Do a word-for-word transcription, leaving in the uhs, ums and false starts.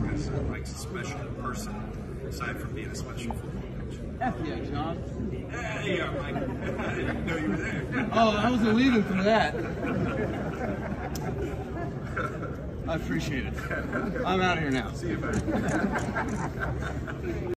because uh, Mike's a special person, aside from being a special football coach. F yeah, John. Hey, yeah, Mike. I didn't know you were there. Oh, I wasn't leaving for that. I appreciate it. I'm out of here now. See you, buddy.